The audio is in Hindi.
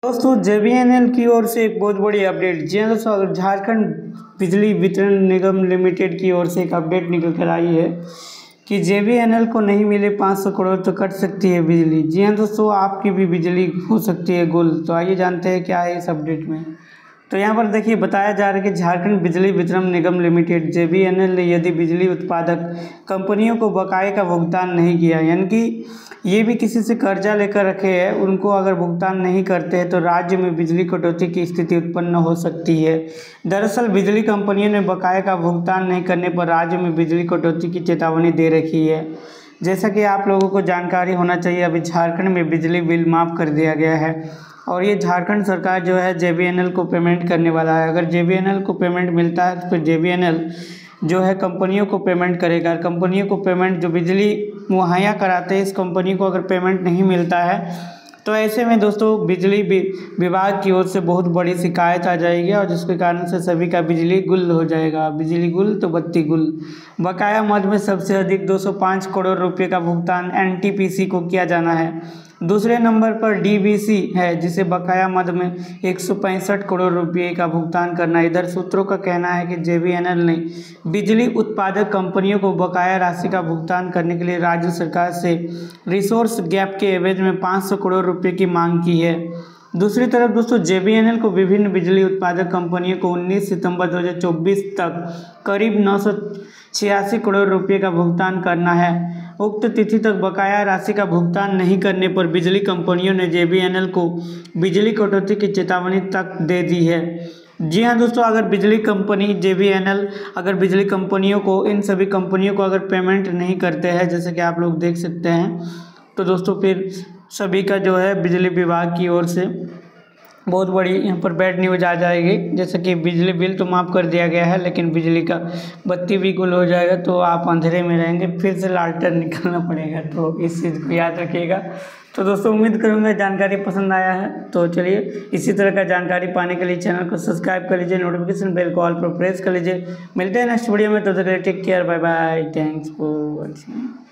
दोस्तों JBNL की ओर से एक बहुत बड़ी अपडेट। जी हाँ दोस्तों, अगर झारखंड बिजली वितरण निगम लिमिटेड की ओर से एक अपडेट निकल कर आई है कि JBNL को नहीं मिले 500 करोड़ तो कट सकती है बिजली। जी हाँ दोस्तों, आपकी भी बिजली हो सकती है गुल। तो आइए जानते हैं क्या है इस अपडेट में। तो यहाँ पर देखिए बताया जा रहा है कि झारखंड बिजली वितरण निगम लिमिटेड JBNL ने यदि बिजली उत्पादक कंपनियों को बकाये का भुगतान नहीं किया, यानी कि ये भी किसी से कर्जा लेकर रखे हैं, उनको अगर भुगतान नहीं करते हैं तो राज्य में बिजली कटौती की स्थिति उत्पन्न हो सकती है। दरअसल बिजली कंपनियों ने बकाये का भुगतान नहीं करने पर राज्य में बिजली कटौती की चेतावनी दे रखी है। जैसा कि आप लोगों को जानकारी होना चाहिए, अभी झारखंड में बिजली बिल माफ़ कर दिया गया है और ये झारखंड सरकार जो है JBNL को पेमेंट करने वाला है। अगर JBNL को पेमेंट मिलता है तो फिर JBNL जो है कंपनियों को पेमेंट करेगा। कंपनियों को पेमेंट जो बिजली मुहैया कराते हैं, इस कंपनी को अगर पेमेंट नहीं मिलता है तो ऐसे में दोस्तों बिजली विभाग की ओर से बहुत बड़ी शिकायत आ जाएगी और जिसके कारण से सभी का बिजली गुल हो जाएगा। बिजली गुल तो बत्ती गुल। बकाया मद में सबसे अधिक 205 करोड़ रुपये का भुगतान NTPC को किया जाना है। दूसरे नंबर पर DVC है, जिसे बकाया मद में 165 करोड़ रुपये का भुगतान करना है। इधर सूत्रों का कहना है कि JBNL ने बिजली उत्पादक कंपनियों को बकाया राशि का भुगतान करने के लिए राज्य सरकार से रिसोर्स गैप के एवज में 500 करोड़ रुपये की मांग की है। दूसरी तरफ दोस्तों JBNL को विभिन्न बिजली उत्पादक कंपनियों को 19 सितंबर 2024 तक करीब 986 करोड़ रुपये का भुगतान करना है। उक्त तिथि तक बकाया राशि का भुगतान नहीं करने पर बिजली कंपनियों ने JBNL को बिजली कटौती की चेतावनी तक दे दी है। जी हाँ दोस्तों, अगर बिजली कंपनी JBNL अगर बिजली कंपनियों को, इन सभी कंपनियों को अगर पेमेंट नहीं करते हैं, जैसे कि आप लोग देख सकते हैं, तो दोस्तों फिर सभी का जो है बिजली विभाग की ओर से बहुत बड़ी यहाँ पर बैड न्यूज आ जाएगी। जैसे कि बिजली बिल तो माफ़ कर दिया गया है, लेकिन बिजली का बत्ती भी गुल हो जाएगा तो आप अंधेरे में रहेंगे, फिर से लालटेन निकलना पड़ेगा। तो इस चीज़ को याद रखिएगा। तो दोस्तों उम्मीद करूँगा जानकारी पसंद आया है। तो चलिए, इसी तरह का जानकारी पाने के लिए चैनल को सब्सक्राइब कर लीजिए, नोटिफिकेशन बेल को ऑल पर प्रेस कर लीजिए। मिलते हैं नेक्स्ट वीडियो में, तो take care, bye bye, thanks for watching.